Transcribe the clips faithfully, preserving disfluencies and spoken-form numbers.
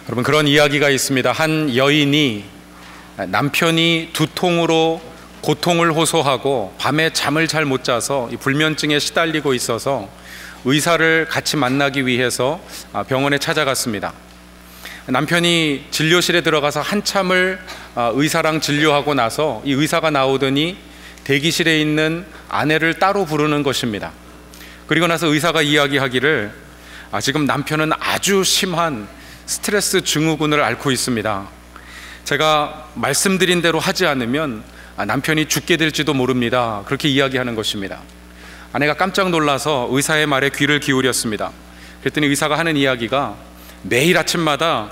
여러분, 그런 이야기가 있습니다. 한 여인이 남편이 두통으로 고통을 호소하고 밤에 잠을 잘 못 자서 불면증에 시달리고 있어서 의사를 같이 만나기 위해서 병원에 찾아갔습니다. 남편이 진료실에 들어가서 한참을 의사랑 진료하고 나서 이 의사가 나오더니 대기실에 있는 아내를 따로 부르는 것입니다. 그리고 나서 의사가 이야기하기를 아, 지금 남편은 아주 심한 스트레스 증후군을 앓고 있습니다. 제가 말씀드린 대로 하지 않으면 아, 남편이 죽게 될지도 모릅니다. 그렇게 이야기하는 것입니다. 아내가 깜짝 놀라서 의사의 말에 귀를 기울였습니다. 그랬더니 의사가 하는 이야기가 매일 아침마다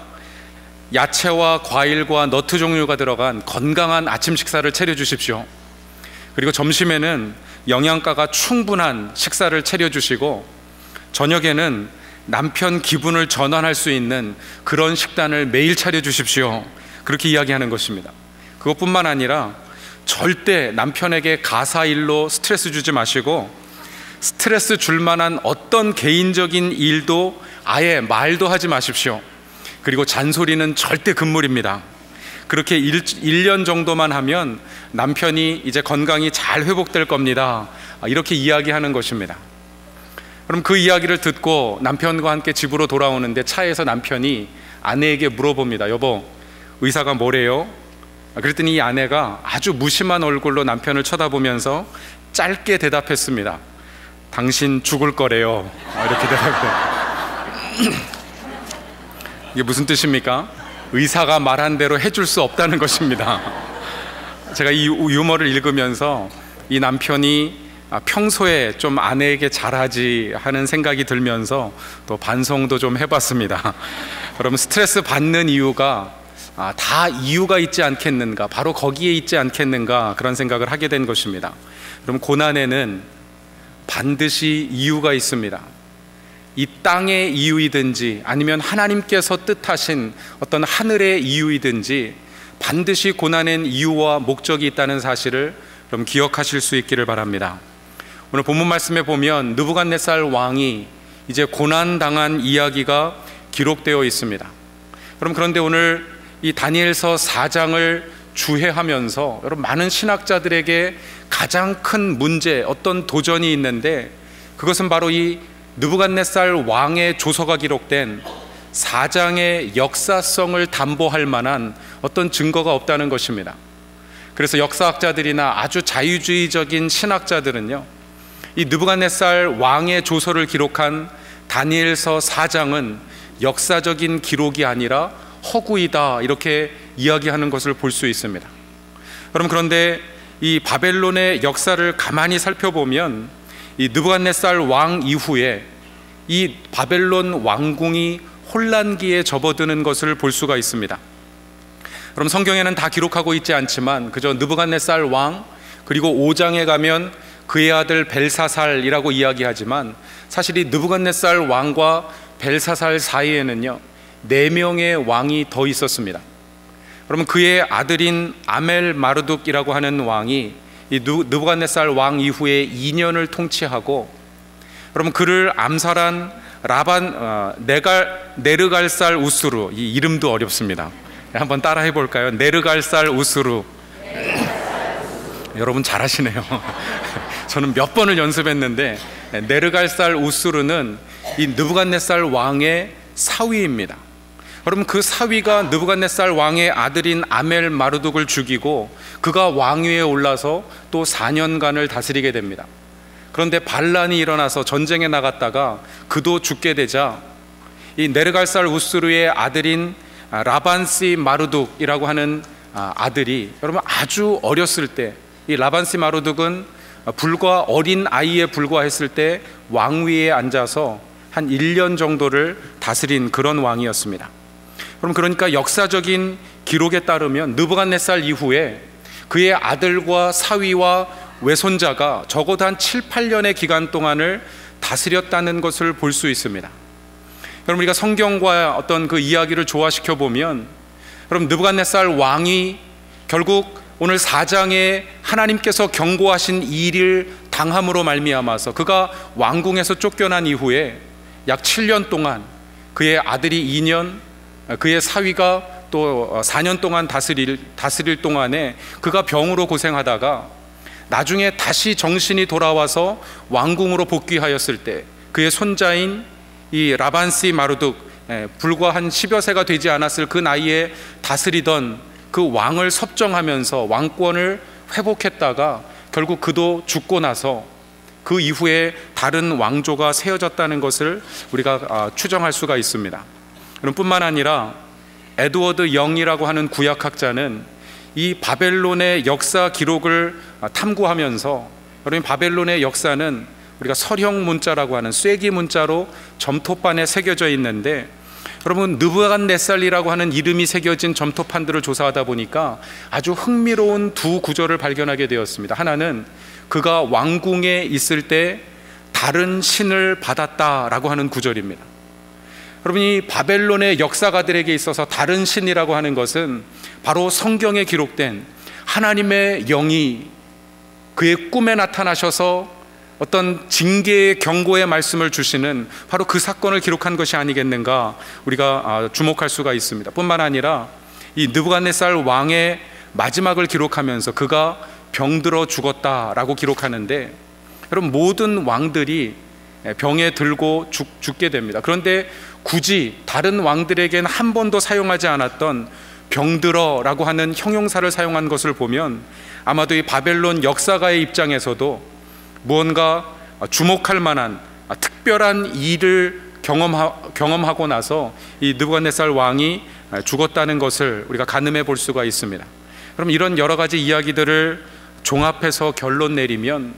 야채와 과일과 너트 종류가 들어간 건강한 아침 식사를 차려주십시오. 그리고 점심에는 영양가가 충분한 식사를 차려주시고 저녁에는 남편 기분을 전환할 수 있는 그런 식단을 매일 차려주십시오. 그렇게 이야기하는 것입니다. 그것뿐만 아니라 절대 남편에게 가사일로 스트레스 주지 마시고 스트레스 줄 만한 어떤 개인적인 일도 아예 말도 하지 마십시오. 그리고 잔소리는 절대 금물입니다. 그렇게 일 년 정도만 하면 남편이 이제 건강이 잘 회복될 겁니다. 이렇게 이야기하는 것입니다. 그럼 그 이야기를 듣고 남편과 함께 집으로 돌아오는데 차에서 남편이 아내에게 물어봅니다. 여보, 의사가 뭐래요? 그랬더니 이 아내가 아주 무심한 얼굴로 남편을 쳐다보면서 짧게 대답했습니다. 당신 죽을 거래요. 이렇게 대답해요. 이게 무슨 뜻입니까? 의사가 말한 대로 해줄 수 없다는 것입니다. 제가 이 유머를 읽으면서 이 남편이 평소에 좀 아내에게 잘하지 하는 생각이 들면서 또 반성도 좀 해봤습니다. 여러분, 스트레스 받는 이유가 아, 다 이유가 있지 않겠는가, 바로 거기에 있지 않겠는가, 그런 생각을 하게 된 것입니다. 그럼 고난에는 반드시 이유가 있습니다. 이 땅의 이유이든지 아니면 하나님께서 뜻하신 어떤 하늘의 이유이든지 반드시 고난엔 이유와 목적이 있다는 사실을 그럼 기억하실 수 있기를 바랍니다. 오늘 본문 말씀에 보면 느부갓네살 왕이 이제 고난당한 이야기가 기록되어 있습니다. 그럼 그런데 오늘 이 다니엘서 사 장을 주해하면서 여러분, 많은 신학자들에게 가장 큰 문제, 어떤 도전이 있는데 그것은 바로 이 느부갓네살 왕의 조서가 기록된 사 장의 역사성을 담보할 만한 어떤 증거가 없다는 것입니다. 그래서 역사학자들이나 아주 자유주의적인 신학자들은요, 이 느부갓네살 왕의 조서를 기록한 다니엘서 사 장은 역사적인 기록이 아니라 허구이다, 이렇게 이야기하는 것을 볼 수 있습니다. 여러분, 그런데 이 바벨론의 역사를 가만히 살펴보면 이 느부갓네살 왕 이후에 이 바벨론 왕궁이 혼란기에 접어드는 것을 볼 수가 있습니다. 그럼 성경에는 다 기록하고 있지 않지만 그저 느부갓네살 왕, 그리고 오 장에 가면 그의 아들 벨사살이라고 이야기하지만 사실 이 느부갓네살 왕과 벨사살 사이에는요 네 명의 왕이 더 있었습니다. 그러면 그의 아들인 아멜 마르둑이라고 하는 왕이 이 느부갓네살 왕 이후에 이 년을 통치하고, 그러면 그를 암살한 라반 어, 네갈, 네르갈살 우스루, 이 이름도 어렵습니다. 한번 따라 해볼까요? 네르갈살 우스루. 여러분 잘하시네요. 저는 몇 번을 연습했는데 네르갈살 우스루는 이 느부갓네살 왕의 사위입니다. 여러분, 그 사위가 느부갓네살 왕의 아들인 아멜 마르둑을 죽이고 그가 왕위에 올라서 또 사 년간을 다스리게 됩니다. 그런데 반란이 일어나서 전쟁에 나갔다가 그도 죽게 되자 이 네르갈살 우스루의 아들인 라반시 마르둑이라고 하는 아들이, 여러분, 아주 어렸을 때 이 라반시 마르둑은 불과 어린 아이에 불과했을 때 왕위에 앉아서 한 일 년 정도를 다스린 그런 왕이었습니다. 그럼 그러니까 역사적인 기록에 따르면 느부갓네살 이후에 그의 아들과 사위와 외손자가 적어도 한 칠, 팔 년의 기간 동안을 다스렸다는 것을 볼 수 있습니다. 여러분, 우리가 성경과 어떤 그 이야기를 조화시켜 보면, 여러분, 느부갓네살 왕이 결국 오늘 사 장에 하나님께서 경고하신 일을 당함으로 말미암아서 그가 왕궁에서 쫓겨난 이후에 약 칠 년 동안 그의 아들이 이 년, 그의 사위가 또 사 년 동안 다스릴, 다스릴 동안에 그가 병으로 고생하다가 나중에 다시 정신이 돌아와서 왕궁으로 복귀하였을 때 그의 손자인 이 라반시 마르둑, 불과 한 십여 세가 되지 않았을 그 나이에 다스리던 그 왕을 섭정하면서 왕권을 회복했다가 결국 그도 죽고 나서 그 이후에 다른 왕조가 세워졌다는 것을 우리가 추정할 수가 있습니다. 뿐만 아니라 에드워드 영이라고 하는 구약학자는 이 바벨론의 역사 기록을 탐구하면서, 여러분 바벨론의 역사는 우리가 서령 문자라고 하는 쐐기 문자로 점토판에 새겨져 있는데, 여러분 느부갓네살이라고 하는 이름이 새겨진 점토판들을 조사하다 보니까 아주 흥미로운 두 구절을 발견하게 되었습니다. 하나는 그가 왕궁에 있을 때 다른 신을 받았다라고 하는 구절입니다. 여러분 이 바벨론의 역사가들에게 있어서 다른 신이라고 하는 것은 바로 성경에 기록된 하나님의 영이 그의 꿈에 나타나셔서 어떤 징계의 경고의 말씀을 주시는 바로 그 사건을 기록한 것이 아니겠는가 우리가 주목할 수가 있습니다. 뿐만 아니라 이 느부갓네살 왕의 마지막을 기록하면서 그가 병들어 죽었다라고 기록하는데, 여러분 모든 왕들이 병에 들고 죽, 죽게 됩니다. 그런데 굳이 다른 왕들에게는 한 번도 사용하지 않았던 병들어라고 하는 형용사를 사용한 것을 보면 아마도 이 바벨론 역사가의 입장에서도 무언가 주목할 만한 특별한 일을 경험하, 경험하고 나서 이 느부갓네살 왕이 죽었다는 것을 우리가 가늠해 볼 수가 있습니다. 그럼 이런 여러 가지 이야기들을 종합해서 결론 내리면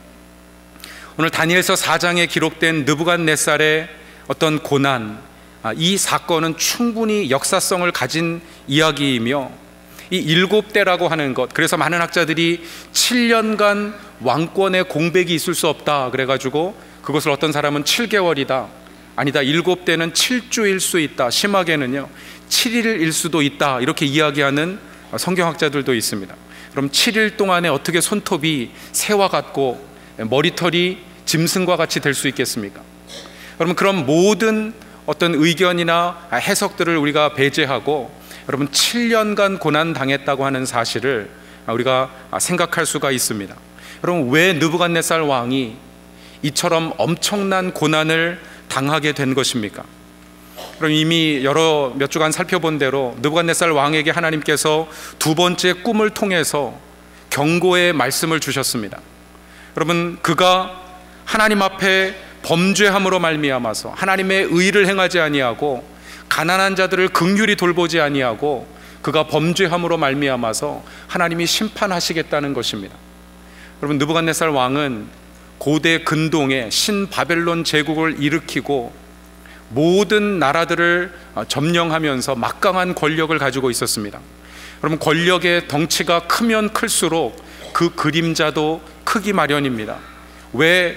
오늘 다니엘서 사 장에 기록된 느부갓네살의 어떤 고난, 이 사건은 충분히 역사성을 가진 이야기이며 이 일곱 대라고 하는 것, 그래서 많은 학자들이 칠 년간 왕권의 공백이 있을 수 없다 그래가지고 그것을 어떤 사람은 칠 개월이다, 아니다 일곱 대는 칠 주일 수 있다, 심하게는요 칠 일일 수도 있다, 이렇게 이야기하는 성경학자들도 있습니다. 그럼 칠 일 동안에 어떻게 손톱이 새와 같고 머리털이 짐승과 같이 될 수 있겠습니까? 여러분 그런 모든 어떤 의견이나 해석들을 우리가 배제하고 여러분 칠 년간 고난당했다고 하는 사실을 우리가 생각할 수가 있습니다. 여러분 왜 느부갓네살 왕이 이처럼 엄청난 고난을 당하게 된 것입니까? 그럼 이미 여러 몇 주간 살펴본 대로 느부갓네살 왕에게 하나님께서 두 번째 꿈을 통해서 경고의 말씀을 주셨습니다. 여러분 그가 하나님 앞에 범죄함으로 말미암아서 하나님의 의를 행하지 아니하고 가난한 자들을 긍휼히 돌보지 아니하고 그가 범죄함으로 말미암아서 하나님이 심판하시겠다는 것입니다. 여러분 느부갓네살 왕은 고대 근동의 신바벨론 제국을 일으키고 모든 나라들을 점령하면서 막강한 권력을 가지고 있었습니다. 여러분 권력의 덩치가 크면 클수록 그 그림자도 크기 마련입니다. 왜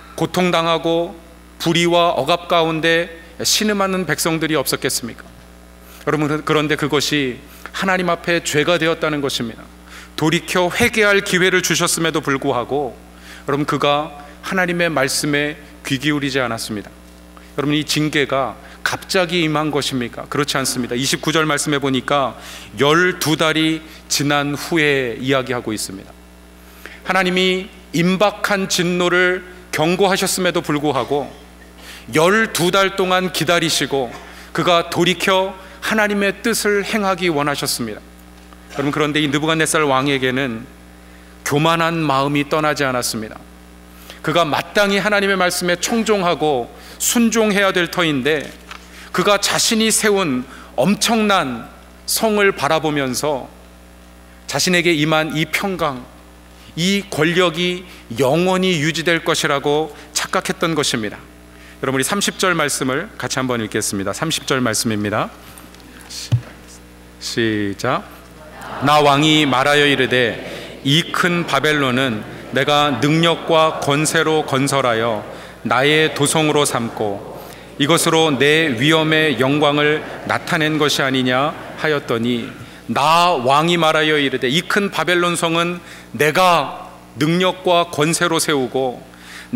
고통당하고 불의와 억압 가운데 신음하는 백성들이 없었겠습니까? 여러분 그런데 그것이 하나님 앞에 죄가 되었다는 것입니다. 돌이켜 회개할 기회를 주셨음에도 불구하고 여러분 그가 하나님의 말씀에 귀 기울이지 않았습니다. 여러분 이 징계가 갑자기 임한 것입니까? 그렇지 않습니다. 이십구 절 말씀해 보니까 열두 달이 지난 후에 이야기하고 있습니다. 하나님이 임박한 진노를 경고하셨음에도 불구하고 열두 달 동안 기다리시고 그가 돌이켜 하나님의 뜻을 행하기 원하셨습니다. 여러분 그런데 이 느부갓네살 왕에게는 교만한 마음이 떠나지 않았습니다. 그가 마땅히 하나님의 말씀에 청종하고 순종해야 될 터인데 그가 자신이 세운 엄청난 성을 바라보면서 자신에게 임한 이 평강, 이 권력이 영원히 유지될 것이라고 착각했던 것입니다. 여러분 우리 삼십 절 말씀을 같이 한번 읽겠습니다. 삼십 절 말씀입니다. 시작. 나 왕이 말하여 이르되 이 큰 바벨론은 내가 능력과 권세로 건설하여 나의 도성으로 삼고 이것으로 내 위엄의 영광을 나타낸 것이 아니냐 하였더니, 나 왕이 말하여 이르되 이 큰 바벨론 성은 내가 능력과 권세로 세우고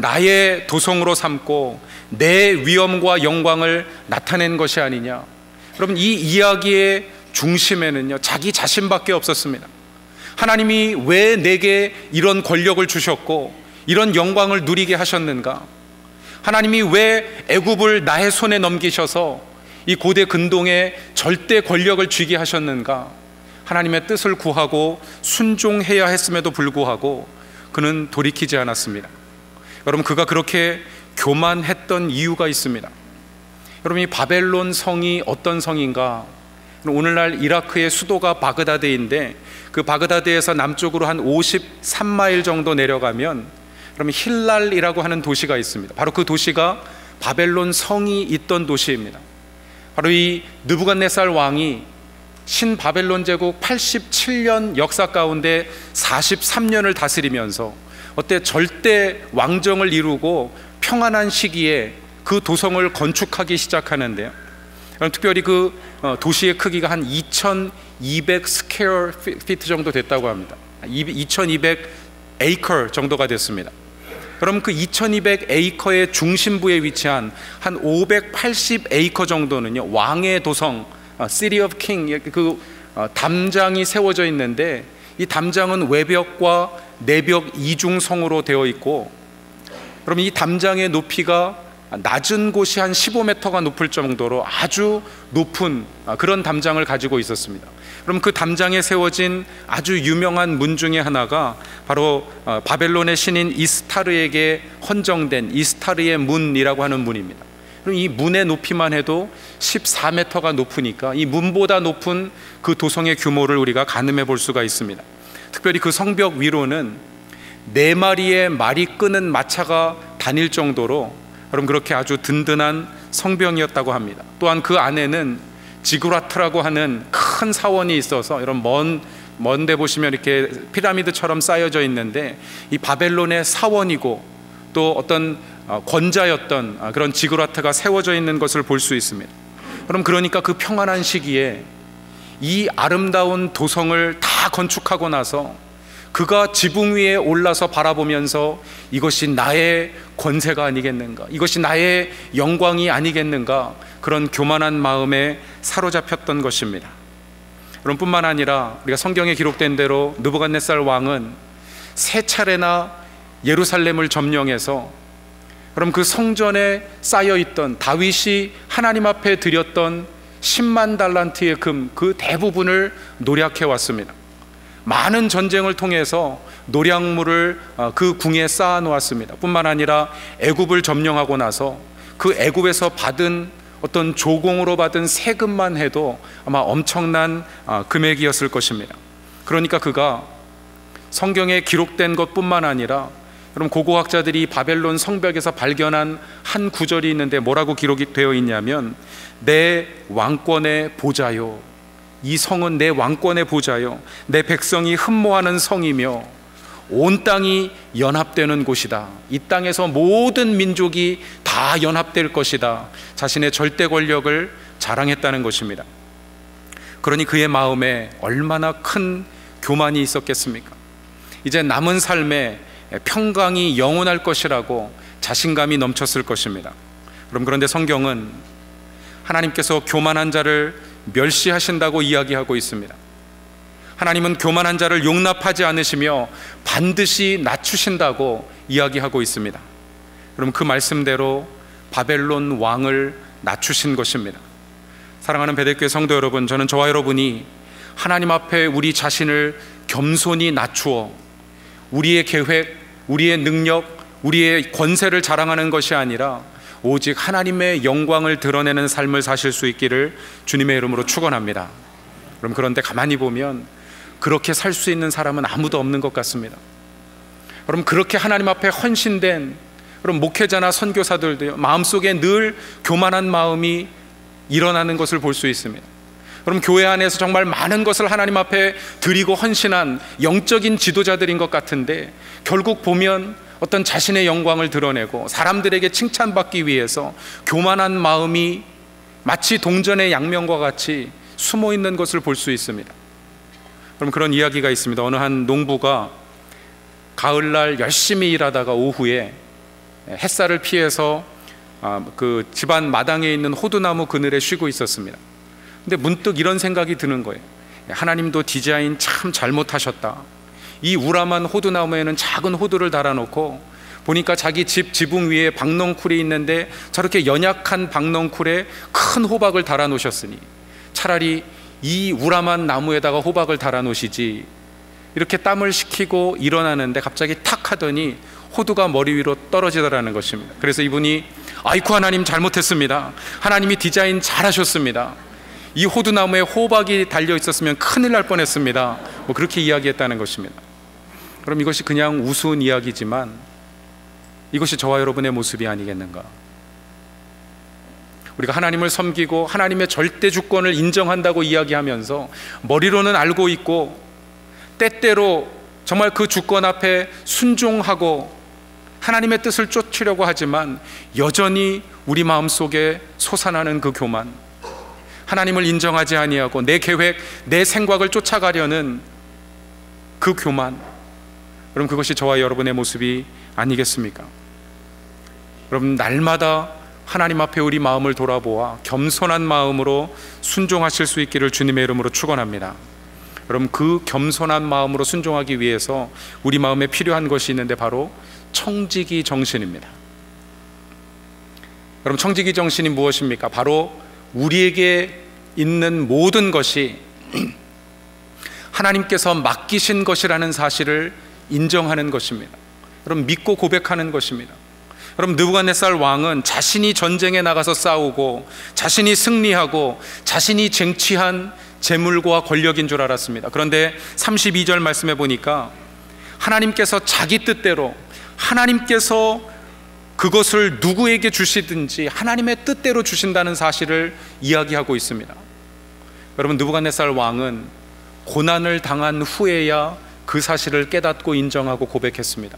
나의 도성으로 삼고 내 위엄과 영광을 나타낸 것이 아니냐. 여러분, 이 이야기의 중심에는요, 자기 자신밖에 없었습니다. 하나님이 왜 내게 이런 권력을 주셨고 이런 영광을 누리게 하셨는가? 하나님이 왜 애굽을 나의 손에 넘기셔서 이 고대 근동에 절대 권력을 쥐게 하셨는가? 하나님의 뜻을 구하고 순종해야 했음에도 불구하고 그는 돌이키지 않았습니다. 여러분, 그가 그렇게 교만했던 이유가 있습니다. 여러분, 이 바벨론 성이 어떤 성인가? 오늘날 이라크의 수도가 바그다드인데 그 바그다드에서 남쪽으로 한 오십삼 마일 정도 내려가면 그러면 힐랄이라고 하는 도시가 있습니다. 바로 그 도시가 바벨론 성이 있던 도시입니다. 바로 이 느부갓네살 왕이 신바벨론 제국 팔십칠 년 역사 가운데 사십삼 년을 다스리면서 어때 절대 왕정을 이루고 평안한 시기에 그 도성을 건축하기 시작하는데요, 특별히 그 도시의 크기가 한 이천이백 스퀘어 피트 정도 됐다고 합니다. 이천이백 에이커 정도가 됐습니다. 그럼 그 이천이백 에이커의 중심부에 위치한 한 오백팔십 에이커 정도는요, 왕의 도성, City of King, 그 담장이 세워져 있는데 이 담장은 외벽과 내벽 이중성으로 되어 있고, 그럼 이 담장의 높이가 낮은 곳이 한 십오 미터가 높을 정도로 아주 높은 그런 담장을 가지고 있었습니다. 그럼 그 담장에 세워진 아주 유명한 문 중에 하나가 바로 바벨론의 신인 이스타르에게 헌정된 이스타르의 문이라고 하는 문입니다. 그럼 이 문의 높이만 해도 십사 미터가 높으니까 이 문보다 높은 그 도성의 규모를 우리가 가늠해 볼 수가 있습니다. 특별히 그 성벽 위로는 네 마리의 말이 끄는 마차가 다닐 정도로 그럼 그렇게 아주 든든한 성벽이었다고 합니다. 또한 그 안에는 지구라트라고 하는 큰 사원이 있어서 이런 먼 먼데 보시면 이렇게 피라미드처럼 쌓여져 있는데 이 바벨론의 사원이고 또 어떤 권자였던 그런 지구라트가 세워져 있는 것을 볼 수 있습니다. 그럼 그러니까 그 평안한 시기에 이 아름다운 도성을 다 건축하고 나서 그가 지붕 위에 올라서 바라보면서 이것이 나의 권세가 아니겠는가, 이것이 나의 영광이 아니겠는가, 그런 교만한 마음에 사로잡혔던 것입니다. 그럼 뿐만 아니라 우리가 성경에 기록된 대로 느부갓네살 왕은 세 차례나 예루살렘을 점령해서 그럼 그 성전에 쌓여있던 다윗이 하나님 앞에 드렸던 십만 달란트의 금, 그 대부분을 노략해 왔습니다. 많은 전쟁을 통해서 노략물을 그 궁에 쌓아 놓았습니다. 뿐만 아니라 애굽을 점령하고 나서 그 애굽에서 받은 어떤 조공으로 받은 세금만 해도 아마 엄청난 금액이었을 것입니다. 그러니까 그가 성경에 기록된 것뿐만 아니라 그럼 고고학자들이 바벨론 성벽에서 발견한 한 구절이 있는데 뭐라고 기록이 되어 있냐면, 내 왕권의 보좌요, 이 성은 내 왕권의 보좌요, 내 백성이 흠모하는 성이며 온 땅이 연합되는 곳이다. 이 땅에서 모든 민족이 다 연합될 것이다. 자신의 절대 권력을 자랑했다는 것입니다. 그러니 그의 마음에 얼마나 큰 교만이 있었겠습니까? 이제 남은 삶에 평강이 영원할 것이라고 자신감이 넘쳤을 것입니다. 그럼 그런데 성경은 하나님께서 교만한 자를 멸시하신다고 이야기하고 있습니다. 하나님은 교만한 자를 용납하지 않으시며 반드시 낮추신다고 이야기하고 있습니다. 그럼 그 말씀대로 바벨론 왕을 낮추신 것입니다. 사랑하는 베델교회 성도 여러분, 저는 저와 여러분이 하나님 앞에 우리 자신을 겸손히 낮추어 우리의 계획, 우리의 능력, 우리의 권세를 자랑하는 것이 아니라 오직 하나님의 영광을 드러내는 삶을 사실 수 있기를 주님의 이름으로 축원합니다. 그럼 그런데 가만히 보면 그렇게 살 수 있는 사람은 아무도 없는 것 같습니다. 그럼 그렇게 하나님 앞에 헌신된 그럼 목회자나 선교사들도 마음속에 늘 교만한 마음이 일어나는 것을 볼 수 있습니다. 그럼 교회 안에서 정말 많은 것을 하나님 앞에 드리고 헌신한 영적인 지도자들인 것 같은데 결국 보면 어떤 자신의 영광을 드러내고 사람들에게 칭찬받기 위해서 교만한 마음이 마치 동전의 양면과 같이 숨어 있는 것을 볼 수 있습니다. 그럼 그런 이야기가 있습니다. 어느 한 농부가 가을날 열심히 일하다가 오후에 햇살을 피해서 그 집안 마당에 있는 호두나무 그늘에 쉬고 있었습니다. 근데 문득 이런 생각이 드는 거예요. 하나님도 디자인 참 잘못하셨다. 이 우람한 호두나무에는 작은 호두를 달아놓고 보니까 자기 집 지붕 위에 박넝쿨이 있는데 저렇게 연약한 박넝쿨에 큰 호박을 달아놓으셨으니 차라리 이 우람한 나무에다가 호박을 달아놓으시지. 이렇게 땀을 식히고 일어나는데 갑자기 탁 하더니 호두가 머리 위로 떨어지더라는 것입니다. 그래서 이분이 아이쿠 하나님 잘못했습니다. 하나님이 디자인 잘하셨습니다. 이 호두나무에 호박이 달려 있었으면 큰일 날 뻔했습니다. 뭐 그렇게 이야기했다는 것입니다. 그럼 이것이 그냥 우스운 이야기지만 이것이 저와 여러분의 모습이 아니겠는가? 우리가 하나님을 섬기고 하나님의 절대 주권을 인정한다고 이야기하면서 머리로는 알고 있고 때때로 정말 그 주권 앞에 순종하고 하나님의 뜻을 쫓으려고 하지만 여전히 우리 마음속에 솟아나는 그 교만, 하나님을 인정하지 아니하고 내 계획, 내 생각을 쫓아가려는 그 교만, 여러분 그것이 저와 여러분의 모습이 아니겠습니까? 여러분 날마다 하나님 앞에 우리 마음을 돌아보아 겸손한 마음으로 순종하실 수 있기를 주님의 이름으로 축원합니다. 여러분 그 겸손한 마음으로 순종하기 위해서 우리 마음에 필요한 것이 있는데 바로 청지기 정신입니다. 여러분 청지기 정신이 무엇입니까? 바로 우리에게 있는 모든 것이 하나님께서 맡기신 것이라는 사실을 인정하는 것입니다. 여러분 믿고 고백하는 것입니다. 여러분 느부갓네살 왕은 자신이 전쟁에 나가서 싸우고 자신이 승리하고 자신이 쟁취한 재물과 권력인 줄 알았습니다. 그런데 삼십이 절 말씀해 보니까 하나님께서 자기 뜻대로 하나님께서 그것을 누구에게 주시든지 하나님의 뜻대로 주신다는 사실을 이야기하고 있습니다. 여러분 느부갓네살 왕은 고난을 당한 후에야 그 사실을 깨닫고 인정하고 고백했습니다.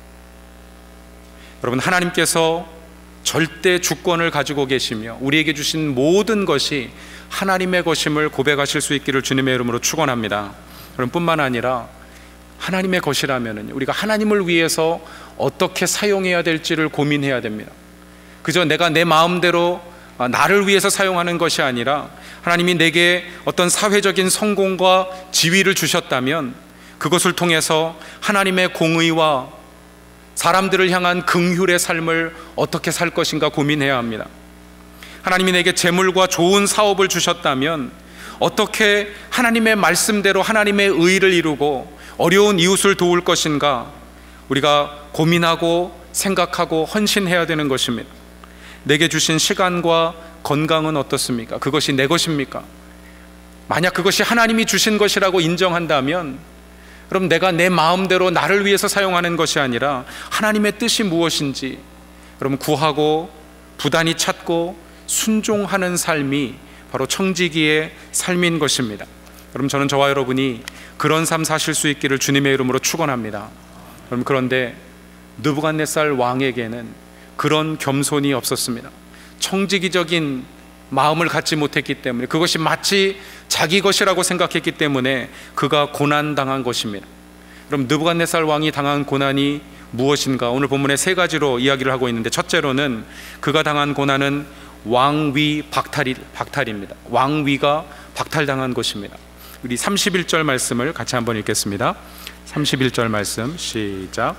여러분 하나님께서 절대 주권을 가지고 계시며 우리에게 주신 모든 것이 하나님의 것임을 고백하실 수 있기를 주님의 이름으로 축원합니다. 여러분 뿐만 아니라 하나님의 것이라면 우리가 하나님을 위해서 어떻게 사용해야 될지를 고민해야 됩니다. 그저 내가 내 마음대로 나를 위해서 사용하는 것이 아니라 하나님이 내게 어떤 사회적인 성공과 지위를 주셨다면 그것을 통해서 하나님의 공의와 사람들을 향한 긍휼의 삶을 어떻게 살 것인가 고민해야 합니다. 하나님이 내게 재물과 좋은 사업을 주셨다면 어떻게 하나님의 말씀대로 하나님의 의를 이루고 어려운 이웃을 도울 것인가 우리가 고민하고 생각하고 헌신해야 되는 것입니다. 내게 주신 시간과 건강은 어떻습니까? 그것이 내 것입니까? 만약 그것이 하나님이 주신 것이라고 인정한다면 그럼 내가 내 마음대로 나를 위해서 사용하는 것이 아니라 하나님의 뜻이 무엇인지 여러분 구하고 부단히 찾고 순종하는 삶이 바로 청지기의 삶인 것입니다. 여러분 저는 저와 여러분이 그런 삶 사실 수 있기를 주님의 이름으로 축원합니다. 여러분 그런데 느부갓네살 왕에게는 그런 겸손이 없었습니다. 청지기적인 마음을 갖지 못했기 때문에 그것이 마치 자기 것이라고 생각했기 때문에 그가 고난당한 것입니다. 그럼 느부갓네살 왕이 당한 고난이 무엇인가? 오늘 본문에 세 가지로 이야기를 하고 있는데 첫째로는 그가 당한 고난은 왕위 박탈이, 박탈입니다. 왕위가 박탈당한 것입니다. 우리 삼십일 절 말씀을 같이 한번 읽겠습니다. 삼십일 절 말씀 시작.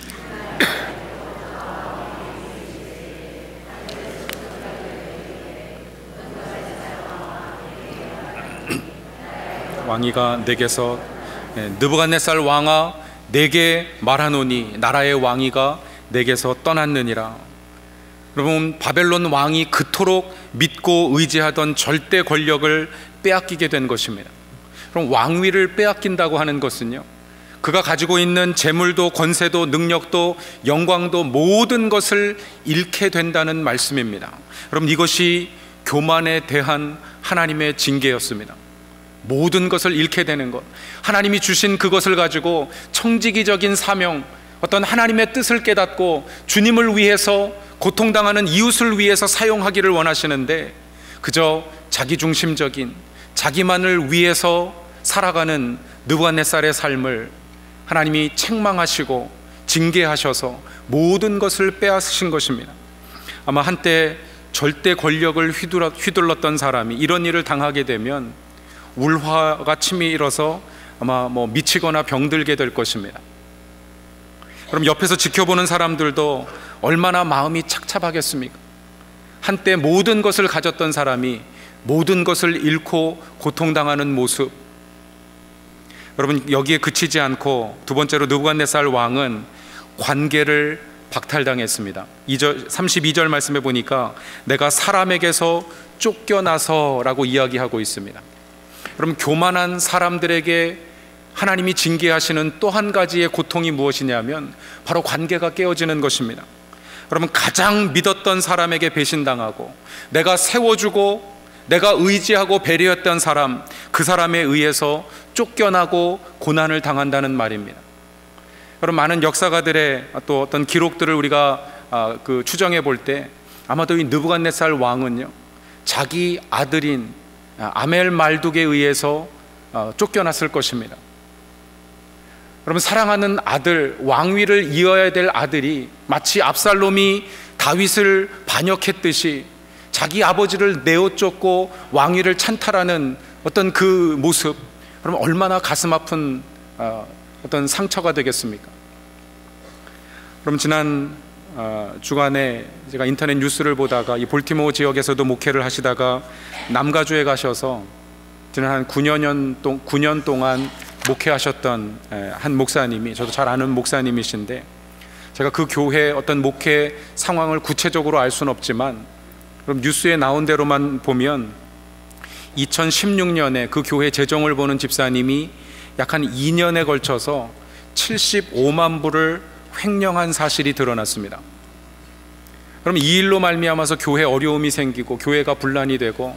왕위가 내게서 느부갓네살 왕아 내게 말하노니 나라의 왕위가 내게서 떠났느니라. 여러분 바벨론 왕이 그토록 믿고 의지하던 절대 권력을 빼앗기게 된 것입니다. 그럼 왕위를 빼앗긴다고 하는 것은요 그가 가지고 있는 재물도 권세도 능력도 영광도 모든 것을 잃게 된다는 말씀입니다. 여러분 이것이 교만에 대한 하나님의 징계였습니다. 모든 것을 잃게 되는 것, 하나님이 주신 그것을 가지고 청지기적인 사명, 어떤 하나님의 뜻을 깨닫고 주님을 위해서 고통당하는 이웃을 위해서 사용하기를 원하시는데 그저 자기중심적인 자기만을 위해서 살아가는 느부갓네살의 삶을 하나님이 책망하시고 징계하셔서 모든 것을 빼앗으신 것입니다. 아마 한때 절대 권력을 휘둘러, 휘둘렀던 사람이 이런 일을 당하게 되면 울화가 치밀어서 아마 뭐 미치거나 병들게 될 것입니다. 그럼 옆에서 지켜보는 사람들도 얼마나 마음이 착잡하겠습니까? 한때 모든 것을 가졌던 사람이 모든 것을 잃고 고통당하는 모습. 여러분, 여기에 그치지 않고 두 번째로 느부갓네살 왕은 관계를 박탈당했습니다. 이 절, 삼십이 절 말씀해 보니까 내가 사람에게서 쫓겨나서 라고 이야기하고 있습니다. 그럼 교만한 사람들에게 하나님이 징계하시는 또 한 가지의 고통이 무엇이냐면 바로 관계가 깨어지는 것입니다. 그러면 가장 믿었던 사람에게 배신당하고 내가 세워주고 내가 의지하고 배려했던 사람, 그 사람에 의해서 쫓겨나고 고난을 당한다는 말입니다. 그럼 많은 역사가들의 또 어떤 기록들을 우리가 아, 그 추정해 볼 때 아마도 이 느부갓네살 왕은요, 자기 아들인 아멜 말둑에 의해서 어, 쫓겨났을 것입니다. 여러분, 사랑하는 아들, 왕위를 이어야 될 아들이 마치 압살롬이 다윗을 반역했듯이 자기 아버지를 내어쫓고 왕위를 찬탈하는 어떤 그 모습, 그럼 얼마나 가슴 아픈 어, 어떤 상처가 되겠습니까? 그럼 지난 어, 주간에 제가 인터넷 뉴스를 보다가 이 볼티모어 지역에서도 목회를 하시다가 남가주에 가셔서 지난 한 구 년, 구 년 동안 목회하셨던 한 목사님이, 저도 잘 아는 목사님이신데, 제가 그 교회 어떤 목회 상황을 구체적으로 알 수는 없지만 그럼 뉴스에 나온 대로만 보면 이천십육 년에 그 교회 재정을 보는 집사님이 약 한 이 년에 걸쳐서 칠십오만 불을 횡령한 사실이 드러났습니다. 그럼 이 일로 말미암아서 교회 어려움이 생기고 교회가 분란이 되고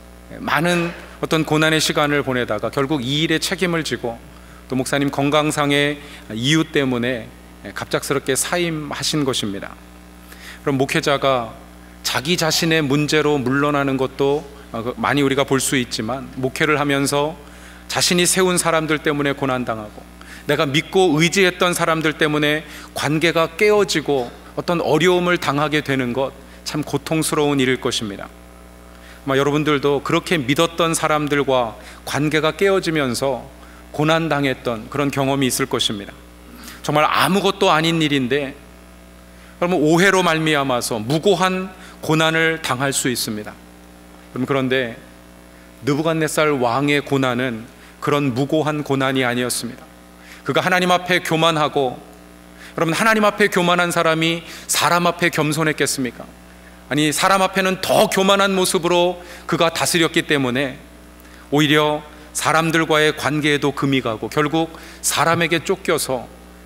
많은 어떤 고난의 시간을 보내다가 결국 이 일에 책임을 지고 또 목사님 건강상의 이유 때문에 갑작스럽게 사임하신 것입니다. 그럼 목회자가 자기 자신의 문제로 물러나는 것도 많이 우리가 볼 수 있지만, 목회를 하면서 자신이 세운 사람들 때문에 고난당하고 내가 믿고 의지했던 사람들 때문에 관계가 깨어지고 어떤 어려움을 당하게 되는 것, 참 고통스러운 일일 것입니다. 아마 여러분들도 그렇게 믿었던 사람들과 관계가 깨어지면서 고난당했던 그런 경험이 있을 것입니다. 정말 아무것도 아닌 일인데 그러면 오해로 말미암아서 무고한 고난을 당할 수 있습니다. 그런데 느부갓네살 왕의 고난은 그런 무고한 고난이 아니었습니다. 그가 하나님 앞에 교만하고, 여러분, 하나님 앞에 교만한 사람이 사람 앞에 겸손했겠습니까? 아니, 사람 앞에는 더 교만한 모습으로 그가 다스렸기 때문에 오히려 사람들과의 관계에도 금이 가고 결국 사람에게 쫓겨서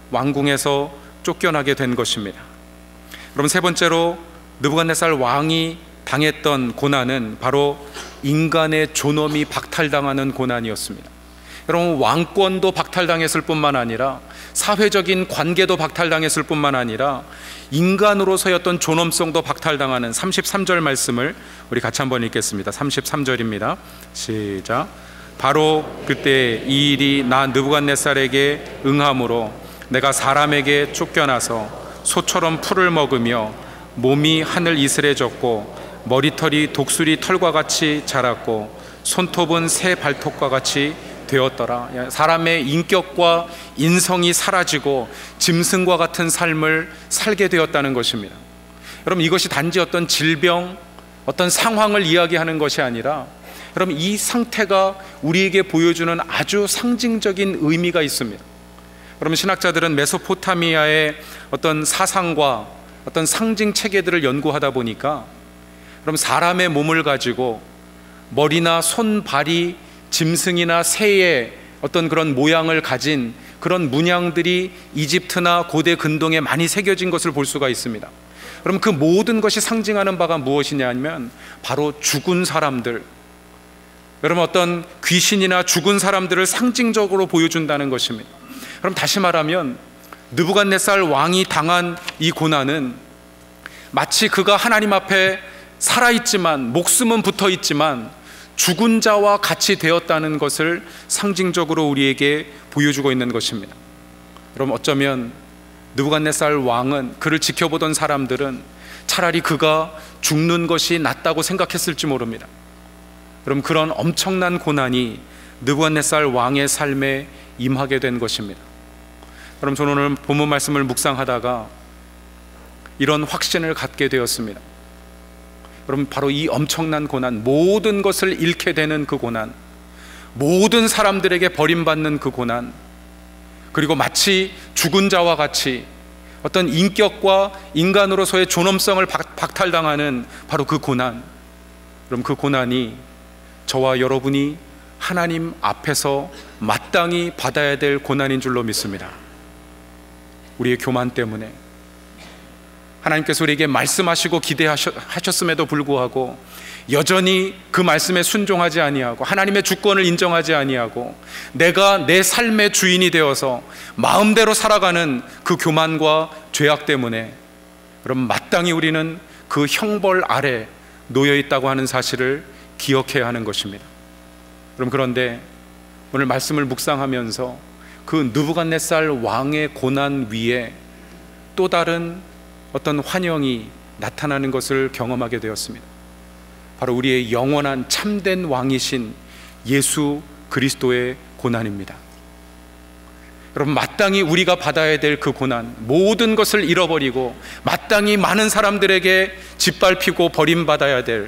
왕궁에서 쫓겨나게 된 것입니다. 그럼 세 번째로 느부갓네살 왕이 당했던 고난은 바로 인간의 존엄이 박탈당하는 고난이었습니다. 여러분, 왕권도 박탈당했을 뿐만 아니라 사회적인 관계도 박탈당했을 뿐만 아니라 인간으로서의 어떤 존엄성도 박탈당하는 삼십삼 절 말씀을 우리 같이 한번 읽겠습니다. 삼십삼 절입니다. 시작. 바로 그때 이 일이 나 느부갓네살에게 응함으로 내가 사람에게 쫓겨나서 소처럼 풀을 먹으며 몸이 하늘 이슬해졌고 머리털이 독수리 털과 같이 자랐고 손톱은 새 발톱과 같이 되었더라. 사람의 인격과 인성이 사라지고 짐승과 같은 삶을 살게 되었다는 것입니다. 여러분, 이것이 단지 어떤 질병, 어떤 상황을 이야기하는 것이 아니라, 여러분, 이 상태가 우리에게 보여주는 아주 상징적인 의미가 있습니다. 여러분, 신학자들은 메소포타미아의 어떤 사상과 어떤 상징 체계들을 연구하다 보니까, 그럼 사람의 몸을 가지고 머리나 손, 발이 짐승이나 새의 어떤 그런 모양을 가진 그런 문양들이 이집트나 고대 근동에 많이 새겨진 것을 볼 수가 있습니다. 그럼 그 모든 것이 상징하는 바가 무엇이냐면 바로 죽은 사람들, 여러분, 어떤 귀신이나 죽은 사람들을 상징적으로 보여준다는 것입니다. 그럼 다시 말하면 느부갓네살 왕이 당한 이 고난은 마치 그가 하나님 앞에 살아있지만, 목숨은 붙어있지만 죽은 자와 같이 되었다는 것을 상징적으로 우리에게 보여주고 있는 것입니다. 그럼 어쩌면 느부갓네살 왕은, 그를 지켜보던 사람들은 차라리 그가 죽는 것이 낫다고 생각했을지 모릅니다. 그럼 그런 엄청난 고난이 느부갓네살 왕의 삶에 임하게 된 것입니다. 그럼 저는 오늘 본문 말씀을 묵상하다가 이런 확신을 갖게 되었습니다. 그럼 바로 이 엄청난 고난, 모든 것을 잃게 되는 그 고난, 모든 사람들에게 버림받는 그 고난, 그리고 마치 죽은 자와 같이 어떤 인격과 인간으로서의 존엄성을 박탈당하는 바로 그 고난, 그럼 그 고난이 저와 여러분이 하나님 앞에서 마땅히 받아야 될 고난인 줄로 믿습니다. 우리의 교만 때문에 하나님께서 우리에게 말씀하시고 기대하셨음에도 불구하고 여전히 그 말씀에 순종하지 아니하고 하나님의 주권을 인정하지 아니하고 내가 내 삶의 주인이 되어서 마음대로 살아가는 그 교만과 죄악 때문에, 그럼 마땅히 우리는 그 형벌 아래 놓여 있다고 하는 사실을 기억해야 하는 것입니다. 그럼 그런데 오늘 말씀을 묵상하면서 그 느부갓네살 왕의 고난 위에 또 다른 어떤 환영이 나타나는 것을 경험하게 되었습니다. 바로 우리의 영원한 참된 왕이신 예수 그리스도의 고난입니다. 여러분, 마땅히 우리가 받아야 될 그 고난, 모든 것을 잃어버리고 마땅히 많은 사람들에게 짓밟히고 버림받아야 될,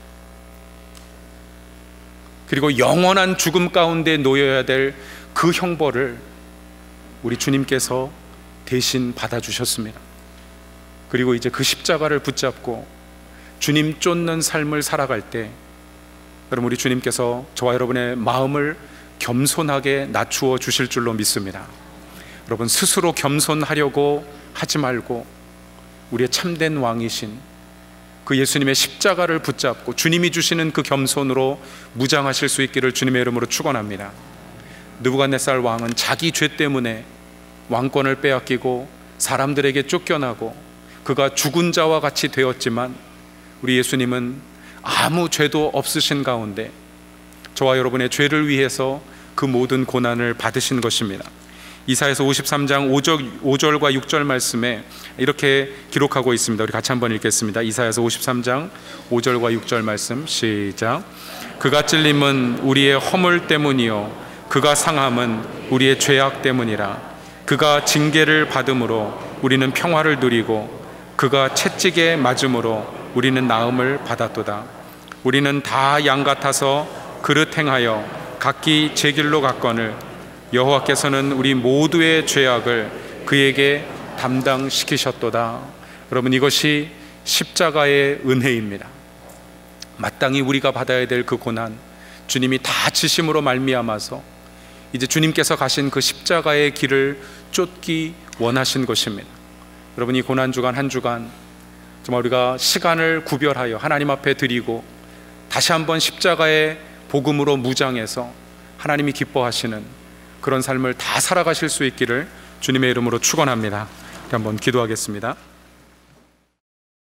그리고 영원한 죽음 가운데 놓여야 될 그 형벌을 우리 주님께서 대신 받아주셨습니다. 그리고 이제 그 십자가를 붙잡고 주님 쫓는 삶을 살아갈 때, 여러분, 우리 주님께서 저와 여러분의 마음을 겸손하게 낮추어 주실 줄로 믿습니다. 여러분, 스스로 겸손하려고 하지 말고 우리의 참된 왕이신 그 예수님의 십자가를 붙잡고 주님이 주시는 그 겸손으로 무장하실 수 있기를 주님의 이름으로 축원합니다. 느부갓네살 왕은 자기 죄 때문에 왕권을 빼앗기고 사람들에게 쫓겨나고 그가 죽은 자와 같이 되었지만, 우리 예수님은 아무 죄도 없으신 가운데 저와 여러분의 죄를 위해서 그 모든 고난을 받으신 것입니다. 이사야서 오십삼 장 오 절과 육 절 말씀에 이렇게 기록하고 있습니다. 우리 같이 한번 읽겠습니다. 이사야서 오십삼 장 오 절과 육 절 말씀, 시작. 그가 찔림은 우리의 허물 때문이요 그가 상함은 우리의 죄악 때문이라. 그가 징계를 받음으로 우리는 평화를 누리고 그가 채찍에 맞음으로 우리는 나음을 받았도다. 우리는 다 양 같아서 그릇 행하여 각기 제 길로 갔거늘 여호와께서는 우리 모두의 죄악을 그에게 담당시키셨도다. 여러분, 이것이 십자가의 은혜입니다. 마땅히 우리가 받아야 될 그 고난, 주님이 다 지심으로 말미암아서 이제 주님께서 가신 그 십자가의 길을 쫓기 원하신 것입니다. 여러분, 이 고난 주간 한 주간 정말 우리가 시간을 구별하여 하나님 앞에 드리고 다시 한번 십자가의 복음으로 무장해서 하나님이 기뻐하시는 그런 삶을 다 살아가실 수 있기를 주님의 이름으로 축원합니다. 한번 기도하겠습니다.